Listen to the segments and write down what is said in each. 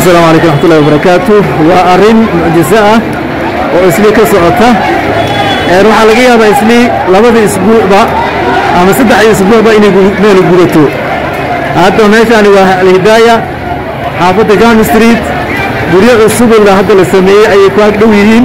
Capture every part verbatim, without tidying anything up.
السلام عليكم ورحمة الله وبركاته. وأرين معجزة وإسلي كسرته روح على جيها بإسلي لبض أسبوع بقى أما صدق أسبوع بقى إني من الجروتو هذا ماشان والهداية حافظ جان ستريت بريء السبل لهذا السمية أي كواك دويين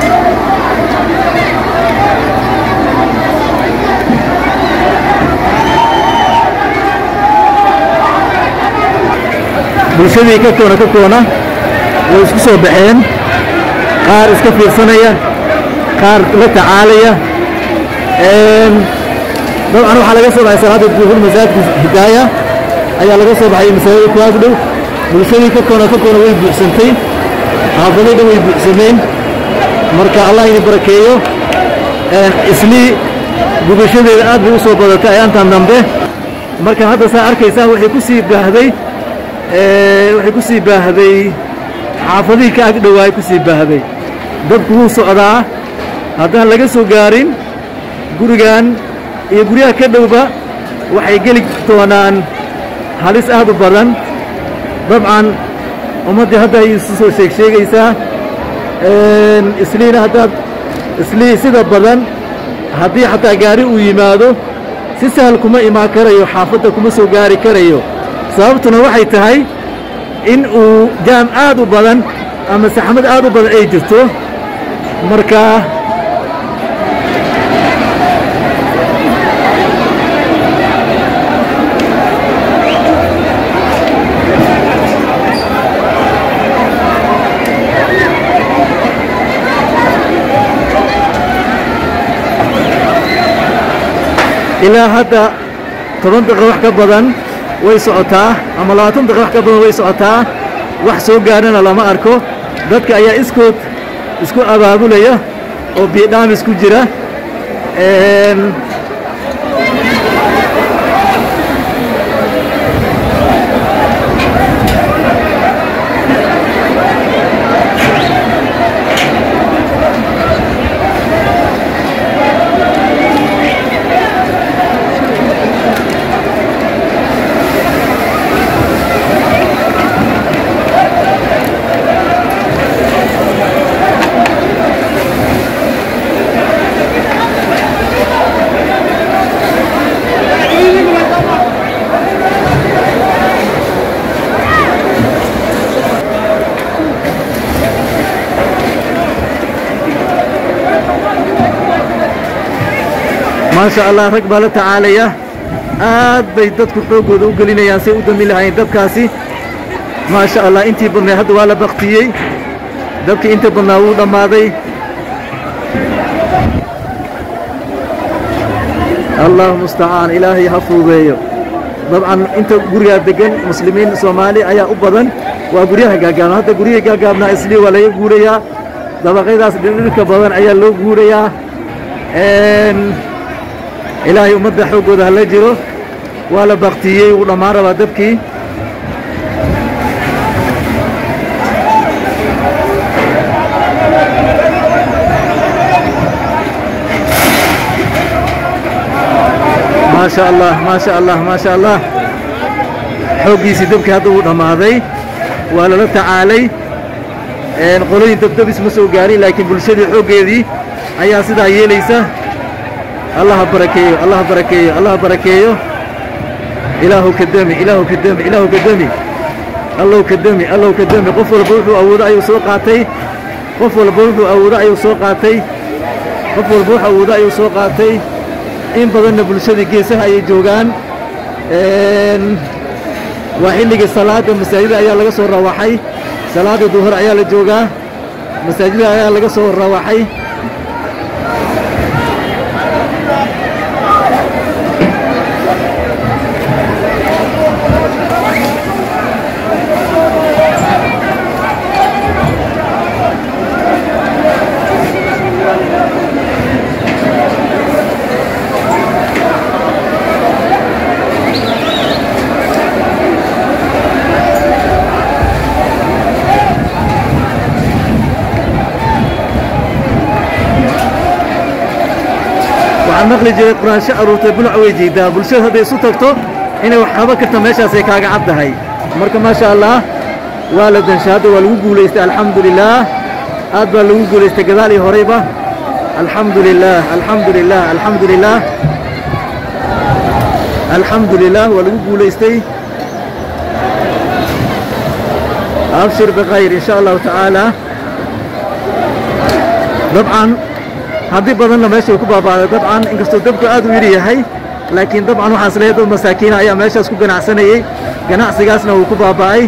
bulshadii ka koona ka koona way isku soo baxeen qaar iska fiirsanaya qaar la tacaalaya een dabcan waxa laga soo baxay salaada duhur masaajidka hidaaya ayaa laga soo baxay masaajidka kuwaas dhow bulshadii ka koona ka koona way buuxsantay xaafadada way buuxsameen marka Allah idin barakeeyo een isli gubashadeeda aad bay u soo badatay ayaantan dambe marka hadda saa arkaysaa waxay ku sii baahday waxay ku sii baahday xaafadii ka ag dhawaay ku sii baahday dadku wuu socdaa haddaan laga soo gaarin gurigan iyo guryaha ka dhowba waxay geli doonaan halis aad u badan dabcan ummaddii hadda ay isu soo sheeg sheegaysaa isliina haddaad islii sida badan haddii xataa gaari uu yimaado si sahal kuma imaan karayo xaafadda kuma soo gaari karayo sababtuna waxay tahay in uu jaam aad u badan ama saxmad aad u badan ay jirto marka ilaa hadda toban daqiiqo wax ka badan way socotaa ama labaatan daqiiqo wax ka badan way socotaa wax soo gaarana lama arko dadka ayaa iskood isku abaabulaya oo biidhaamis ku jira een ما شاء الله ركب الله تعالى يا آد بيتك فوق وقولين يا سيد دميل هاي دبكاسي ما شاء الله أنتي بنا هذا ولا بختيي دبك أنت بنا ولا ماضي الله مستعان إلهي حفظه طبعا أنت قرية دقن مسلمين سومالي أيا أبدا وقرية جاجان هذا قرية جاجان إسلي ولا يقوليا دبقي داس دلك بدن أيا لو قوليا إن إلهي أمد حقوق هلا جرو ولا بختيي ولا مارا بدبكي ما شاء الله ما شاء الله ما شاء الله حقي سيدبكي هذا ولا ماضي ولا لا تعالي إن قولين تبتب اسمه سوقاري لكن بالشدة حقي ذي أيها سيدا يليسه الله بركيه الله بركيه الله بركيه إله كدمي إله كدمي إله كدمي الله كدمي الله كدمي قفل بوحو أو رأي سوقاتي قفل بوحو أو رأي سوقاتي قفل بوحو أو رأي سوقاتي إن بدنا بالشدة جيسها أي جوجان وحين الصلاة المساجد أيها لقى صور رواحي صلاة الظهر أيها الجوجا مساجد أيها لقى صور رواحي نقل جري قرآن شعر وتبلع ويجيدا بلشة هذا يسوتكتو إنه وحبا كرتا ماشا سيكاقا عبدا هاي مركا ما شاء الله ولا دنشاد ولا وجوليست الحمد لله هذا ولا وجوليست كذلك هريبة الحمد لله الحمد لله الحمد لله الحمد لله ولا وجوليست أبشر بخير إن شاء الله تعالى طبعا هذه بدلنا ماشي وكبا بعد طبعا إنك استودبك أدو يريه هاي لكن طبعا وحصليه دول مساكين أيام ماشي أسكو جناع سنة جناع سجاسنا وكبا باي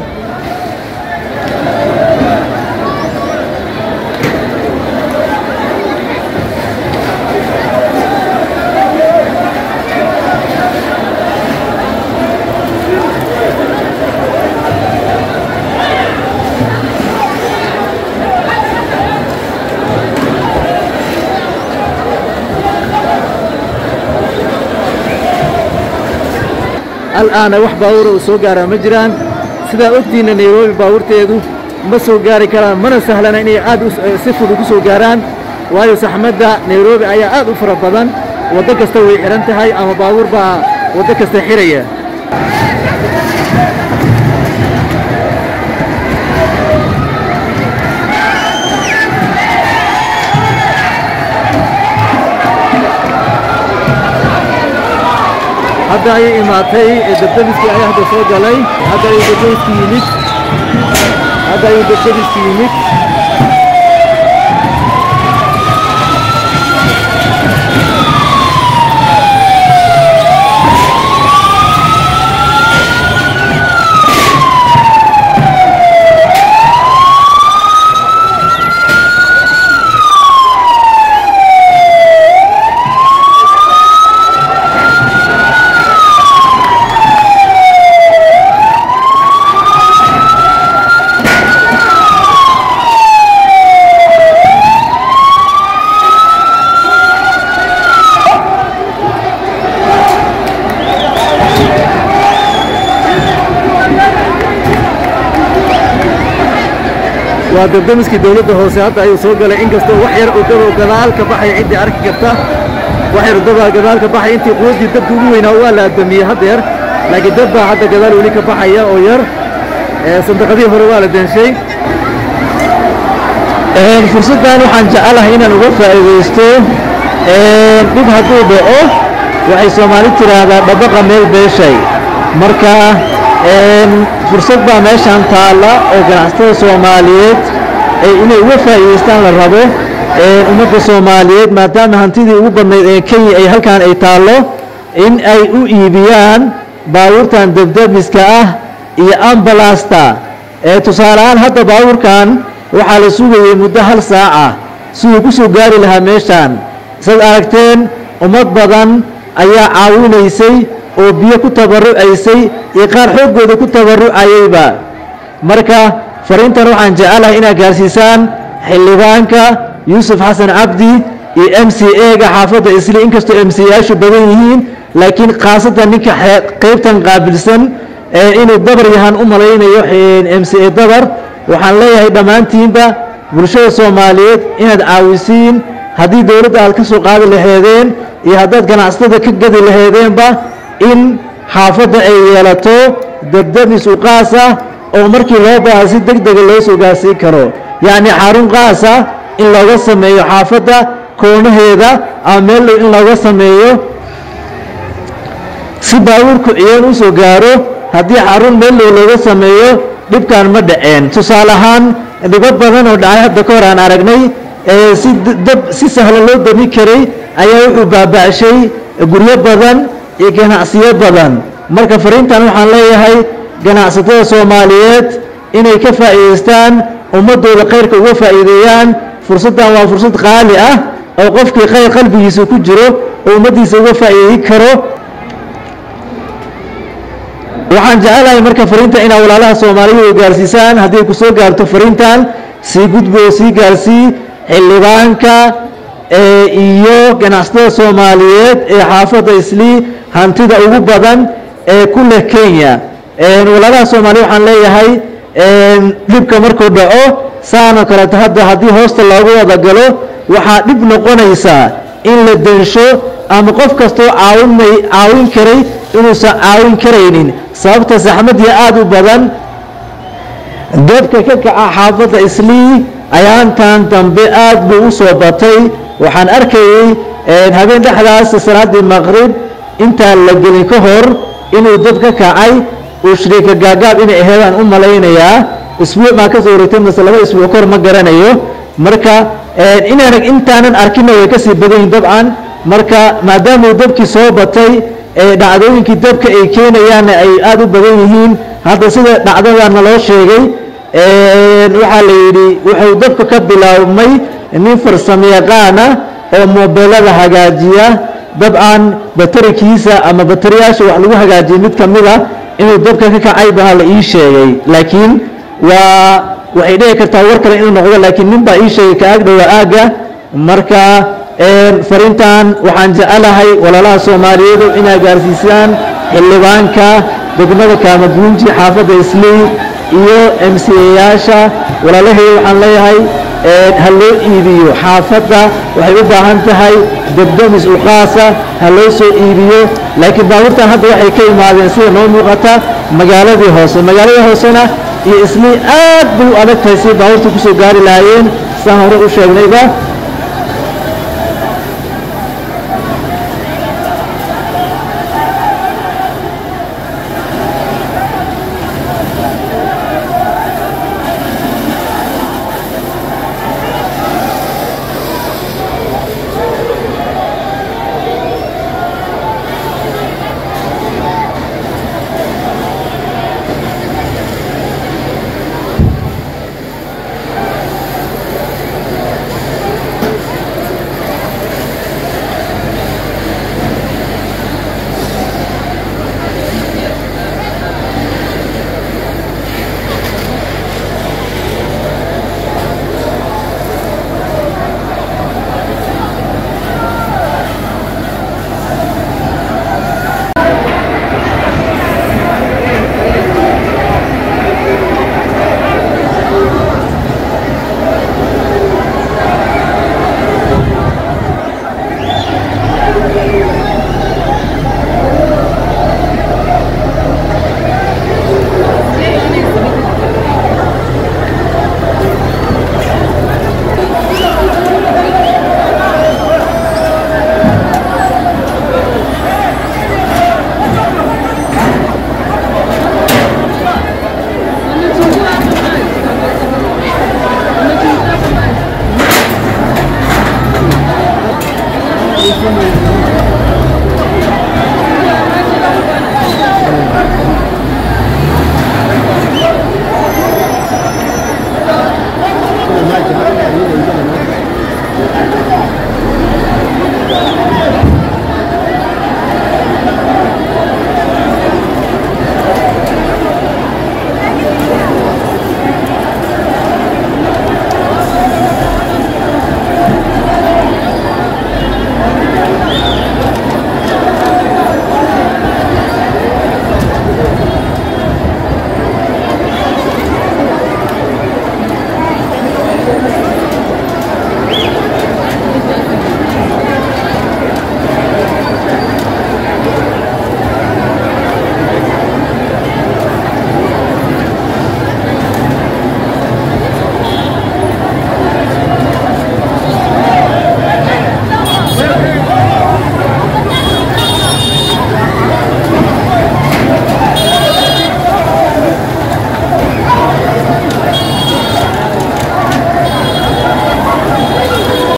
الآن wax baawur oo soo gaara ma jiraan sida ogtiina Nairobi baawurteedu ma soo gaari karaan mana sahlana inay aad si fudud u soo gaaraan waayo saxmadda Nairobi ayaa aad u fara badan wada kasta way xiran tahay ama baawur baa wada kasta xiraya هذا أي إماتي الدبدبسكي أي هذا صوت علي هذا أي دبدبسكي يميت هذا أي دبدبسكي يميت ودبدبسكي دولته hoose hadda ayuu soo galay inkastoo wax yar oo daba gadaal ka baxay cid arki karta wax yar daba gadaal ka baxay intii qoodii dabka ugu weynaa waa la damiyay hadeer laakiin dabba hadda gadaal wali ka baxaya oo yar ee sanduuqadii hore waa la denshay ee fursadan waxaan jecelahay inaan uga faa'iideysto ee dib hadduu dhaco waxay Soomaalidu tiraahdaa dhabaqa meel beeshay marka fursad baa meeshan taala oo ganacsatada Soomaaliyeed ay inay uga faa'iideystaan la rabo ee ummadda Soomaaliyeed maadaama hantidii ugu badnayd ee Kenya ay halkaan ay taalo in ay u iibiyaan baawurtan dabdabiska ah iyo ambulance ee tusaalaan hadda baawurkan waxa la sugayay muddo hal saaca si uu ku soo gaari lahaa meeshan sad aragteen ummad badan ayaa caawinaysay oo biyo ku tabarucaysay iyo qaar xoogooda ku tabarucayayba marka fariintan waxaan jecelahay inaad gaarsiisaan xildhibaanka Yuusuf Xasan Cabdi iyo M C A ga xaafadda Isli inkastoo M C A-yaashu badan yihiin laakiin qaasatan ninka qaybtan qaabilsan ee inuu dabar yahan u malaynayo M C A dabar waxaan leeyahay dhammaantiinba bulshada Soomaaliyeed inaad caawisiin haddii dawladda aad ka soo qaadi lahaydeen iyo haddaad ganacsatada ka gadi lahaydeenba in xaafadda ay yeelato dabdabis u qaas ah oo markii loo baahan si degdeg loo soo gaarsiin karo yaani xarun qaas ah in laga sameeyo xaafadda koonaheeda ama meel in laga sameeyo si baawurku iyaan u soo gaaro haddii xarun meel looga sameeyo dhibkan ma dhaceen tusaale ahaan dhibad badan oo dhacay hadda ka hor aan aragnay ee si dab si sahlan loo dami karay ayaa wuxuu baaba'shay guryo badan iyo ganacsiyo badan marka fariintan waxaan leeyahay ganacsatada Soomaaliyeed inay ka faa'iideystaan ummadooda khayrka uga faa'iideeyaan fursadan waa fursad qaali ah oo qofkii khayr qalbigiisa ku jiro oo ummadiisa uga faa'iideey karo waxaan jecelahay marka fariinta in walaalaha Soomaaliyeed gaarsiisaan haddii ku soo gaarto fariintan si gudbo si gaarsii xildhibaanka ee iyo ganacsatada Soomaaliyeed ee xaafadda Isli hantida ugu badan ee ku leh Kenya ee walaalaha Soomaaliyeed waxaan leeyahay ee dibka markuu dhaco saana kala hadda haddii hoosta loogu wada galo waxa dib noqonaysa in la densho ama qof kasto caawinay caawin karay inuu sa caawin karaynin sababta saxmad iyo aad u badan dabka ka kaca xaafadda islii ayaantan dambe aad buu u soo batay waxaan arkayay habeen dhexdaas salaadii maqrib intaan la gelin ka hor inuu dab ka kacay uu shariika gaagaab inay aheedaan u malaynayaa isbuuc baa ka soo wareegtay mase laba isbuuc kahor ma garanayo marka inaanan intaanan arkinna way kasii badan yihin dabcan marka maadaamuu dabkii soo batay dhacdooyinkii dabka ay keenayaanna ay aada u badan yihiin hadda sida dhacdadana loo sheegay waxaa la yidhi wuxuu dabka ka bilaabmay nin farsamo yaqaana oo moobelada hagaajiya dabcan batarikiisa ama batariyaasha wax lagu hagaajiya mid ka mid a inuu dabka ka kacay baa la ii sheegay laakiin waa waxay dhici kartaa war kale inuu noqdo laakiin nin baa ii sheegay ka ag dhowaa aagga marka fariintan waxaan jecelahay walaalaha soomaaliyeed inay gaarsiisaan xildhibaanka degmada kaamaguunji xaafadda islii iyo m c yaasha walaalahay waxaan leeyahay ha loo iibiyo xaafadda waxay u baahan tahay debdemis u qaasa ha loo soo iibiyo laakiin baabuurtan hadda waxay ka imaadeen sida noo muuqata magaaladii hoose magaalada hoosena iyo islii aad bay u adag tahay si baabuurta kusoo gaari lahaayeen saan hore u sheegnayba